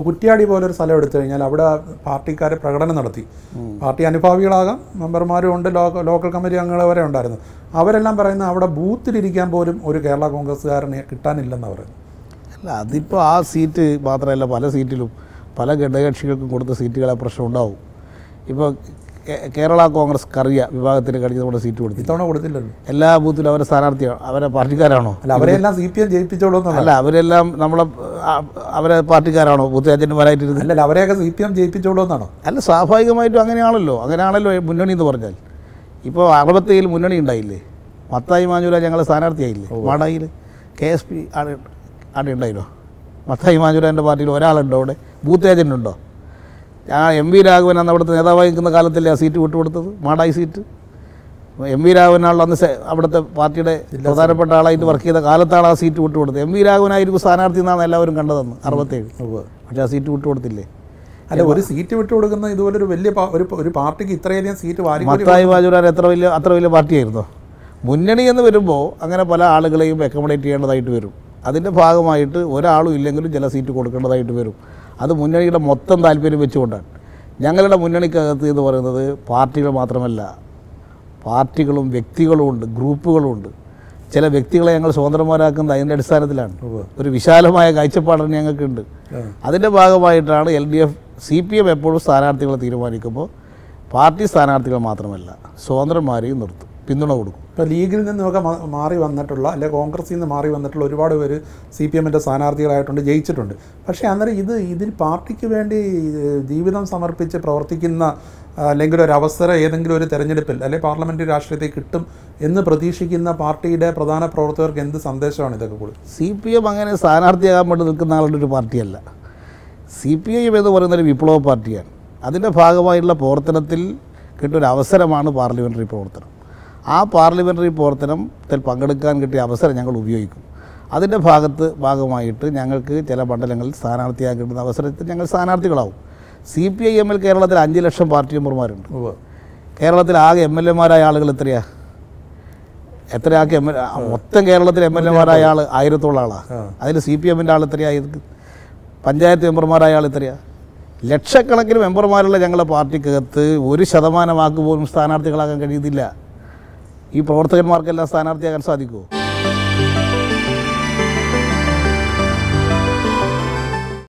കുറ്റ്യാടി പോലൊരു സ്ഥലം എടുത്തു കഴിഞ്ഞാൽ അവിടെ പാർട്ടിക്കാർ പ്രകടനം നടത്തി. പാർട്ടി അനുഭാവികളാകാം, മെമ്പർമാരും ഉണ്ട്, ലോക്കൽ കമ്മിറ്റി അംഗങ്ങൾ വരെ ഉണ്ടായിരുന്നു. അവരെല്ലാം പറയുന്നത് അവിടെ ബൂത്തിലിരിക്കാൻ പോലും ഒരു കേരള കോൺഗ്രസ്സുകാരനെ കിട്ടാനില്ലെന്നാണ് പറയുന്നത്. അല്ല, അതിപ്പോൾ ആ സീറ്റ് മാത്രമല്ല, പല സീറ്റിലും പല ഘടകകക്ഷികൾക്കും കൊടുത്ത സീറ്റുകളെ പ്രശ്നം ഉണ്ടാവും. ഇപ്പോൾ കേരള കോൺഗ്രസ് കറിയ വിഭാഗത്തിന് കഴിഞ്ഞ നമ്മുടെ സീറ്റ് കൊടുത്തു. ഇത്തവണ കൊടുത്തില്ലല്ലോ. എല്ലാ ബൂത്തിലും അവരെ സ്ഥാനാർത്ഥിയാണോ, അവരെ പാർട്ടിക്കാരാണോ? അല്ല, അവരെല്ലാം CPM ജയിപ്പിച്ചോളൂ. അല്ല, അവരെല്ലാം അവരെ പാർട്ടിക്കാരാണോ ബൂത്ത് ഏജന്റുമാരായിട്ടിരുന്നത്? അല്ലല്ല, അവരെയൊക്കെ CPM ജയിപ്പിച്ചോളൂ എന്നാണോ? അല്ല, സ്വാഭാവികമായിട്ടും അങ്ങനെയാണല്ലോ മുന്നണി എന്ന് പറഞ്ഞാൽ. ഇപ്പോൾ 67 മുന്നണി ഉണ്ടായില്ലേ? മത്തായി മാഞ്ഞൂര ഞങ്ങൾ സ്ഥാനാർത്ഥിയായില്ലേ? മാടായിൽ KSP അവിടെ ഉണ്ടായില്ലോ. മത്തായി മാഞ്ഞൂരൻ്റെ പാർട്ടിയിൽ ഒരാളുണ്ടോ അവിടെ? ബൂത്ത് ഏജൻ്റ് ഉണ്ടോ? MV രാഘവൻ അന്ന് അവിടുത്തെ നേതാവായി നിൽക്കുന്ന കാലത്തല്ലേ ആ സീറ്റ് വിട്ടുകൊടുത്തത്, മാടായി സീറ്റ്? MV രാഘവനാണല്ലോ അന്ന് അവിടുത്തെ പാർട്ടിയുടെ പ്രധാനപ്പെട്ട ആളായിട്ട് വർക്ക് ചെയ്ത കാലത്താണ് ആ സീറ്റ് വിട്ടുകൊടുത്തത്. MV രാഘവനായിരിക്കും സ്ഥാനാർത്ഥി എന്നാണ് എല്ലാവരും കണ്ടതെന്ന് 67. പക്ഷേ ആ സീറ്റ് വിട്ടുകൊടുത്തില്ലേ? അല്ല, ഒരു സീറ്റ് വിട്ടുകൊടുക്കുന്ന ഇതുപോലെ ഒരു വലിയ ഒരു പാർട്ടിക്ക് ഇത്രയധികം സീറ്റ് മത്തായി മാഞ്ഞൂരാൻ അത്ര വലിയ പാർട്ടിയായിരുന്നോ? മുന്നണി എന്ന് വരുമ്പോൾ അങ്ങനെ പല ആളുകളെയും അക്കോമഡേറ്റ് ചെയ്യേണ്ടതായിട്ട് വരും. അതിൻ്റെ ഭാഗമായിട്ട് ഒരാളും ഇല്ലെങ്കിലും ചില സീറ്റ് കൊടുക്കേണ്ടതായിട്ട് വരും. അത് മുന്നണിയുടെ മൊത്തം താല്പര്യം വെച്ചുകൊണ്ടാണ്. ഞങ്ങളുടെ മുന്നണിക്കകത്ത് എന്ന് പറയുന്നത് പാർട്ടികൾ മാത്രമല്ല, പാർട്ടികളും വ്യക്തികളും ഉണ്ട്, ഗ്രൂപ്പുകളും ഉണ്ട്. ചില വ്യക്തികളെ ഞങ്ങൾ സ്വതന്ത്രന്മാരാക്കുന്നത് അതിൻ്റെ അടിസ്ഥാനത്തിലാണ്. ഒരു വിശാലമായ കാഴ്ചപ്പാടാണ് ഞങ്ങൾക്കുണ്ട്. അതിൻ്റെ ഭാഗമായിട്ടാണ് LDF CPM എപ്പോഴും സ്ഥാനാർത്ഥികളെ തീരുമാനിക്കുമ്പോൾ പാർട്ടി സ്ഥാനാർത്ഥികൾ മാത്രമല്ല സ്വതന്ത്രന്മാരെയും നിർത്തും, പിന്തുണ കൊടുക്കും. ഇപ്പോൾ ലീഗിൽ നിന്നൊക്കെ മാറി വന്നിട്ടുള്ള, അല്ലെങ്കിൽ കോൺഗ്രസിൽ നിന്ന് മാറി വന്നിട്ടുള്ള ഒരുപാട് പേര് CPMൻ്റെ സ്ഥാനാർത്ഥികളായിട്ടുണ്ട്, ജയിച്ചിട്ടുണ്ട്. പക്ഷേ അന്നേരം ഇതിൽ പാർട്ടിക്ക് വേണ്ടി ജീവിതം സമർപ്പിച്ച് പ്രവർത്തിക്കുന്ന, അല്ലെങ്കിൽ ഒരു അവസരം ഏതെങ്കിലും ഒരു തെരഞ്ഞെടുപ്പിൽ അല്ലെങ്കിൽ പാർലമെൻ്ററി രാഷ്ട്രീയത്തിൽ കിട്ടും എന്ന് പ്രതീക്ഷിക്കുന്ന പാർട്ടിയുടെ പ്രധാന പ്രവർത്തകർക്ക് എന്ത് സന്ദേശമാണ് ഇതൊക്കെ കൂടി? CPM അങ്ങനെ സ്ഥാനാർത്ഥിയാകാൻ വേണ്ടി നിൽക്കുന്ന ആളുടെ ഒരു പാർട്ടിയല്ല. CPM എന്ന് പറയുന്നൊരു വിപ്ലവ പാർട്ടിയാണ്. അതിൻ്റെ ഭാഗമായിട്ടുള്ള പ്രവർത്തനത്തിൽ കിട്ടിയൊരു അവസരമാണ് പാർലമെൻ്ററി പ്രവർത്തനം. ആ പാർലമെൻ്ററി പ്രവർത്തനത്തിൽ പങ്കെടുക്കാൻ കിട്ടിയ അവസരം ഞങ്ങൾ ഉപയോഗിക്കും. അതിൻ്റെ ഭാഗമായിട്ട് ഞങ്ങൾക്ക് ചില മണ്ഡലങ്ങളിൽ സ്ഥാനാർത്ഥിയായി കിട്ടുന്ന അവസരത്തിൽ ഞങ്ങൾ സ്ഥാനാർത്ഥികളാവും. CPIMൽ കേരളത്തിൽ 5 ലക്ഷം പാർട്ടി മെമ്പർമാരുണ്ട്. കേരളത്തിൽ ആകെ MLA-മാരായ ആളുകൾ എത്രയാണ്? മൊത്തം കേരളത്തിൽ MLA-മാരായ ആൾ 1000-ഓളം ആളാണ്. അതിൽ CPMൻ്റെ ആൾ എത്രയാണ്? പഞ്ചായത്ത് മെമ്പർമാരായ ആൾ എത്രയാണ്? ലക്ഷക്കണക്കിന് മെമ്പർമാരുള്ള ഞങ്ങളുടെ പാർട്ടിക്കകത്ത് 1% പോലും സ്ഥാനാർത്ഥികളാകാൻ കഴിയുന്നില്ല. ഈ പ്രവർത്തകന്മാർക്കെല്ലാം സ്ഥാനാർത്ഥിയാകാൻ സാധിക്കുമോ?